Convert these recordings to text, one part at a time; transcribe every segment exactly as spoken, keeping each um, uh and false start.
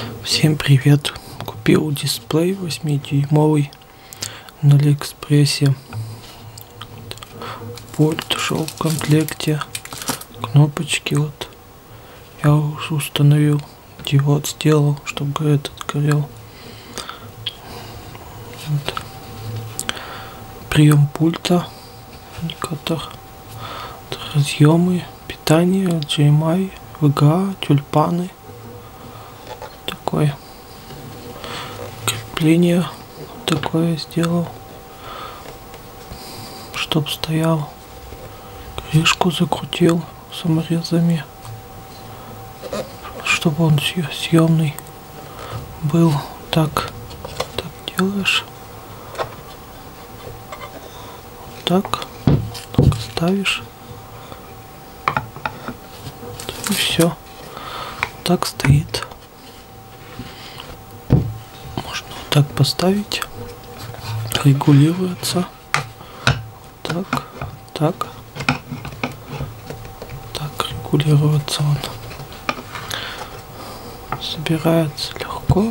Всем привет! Купил дисплей восьмидюймовый на Алиэкспрессе. Пульт шел в комплекте. Кнопочки вот я уже установил. Диод сделал, чтобы этот горел. Вот. Прием пульта. Индикатор. Разъемы. Питание. эйч ди эм ай. ви джи а. Тюльпаны. Такое крепление такое сделал, чтоб стоял. Крышку закрутил саморезами, чтобы он съемный был. Так, так делаешь, так, так ставишь, и все. Так стоит. Так поставить, регулируется, так, так, так регулируется он, собирается легко,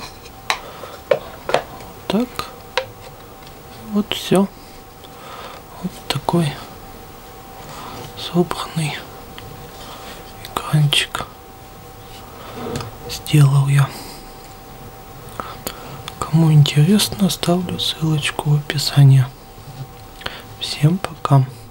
так, вот все, вот такой собранный экранчик сделал я. Кому интересно, оставлю ссылочку в описании. Всем пока.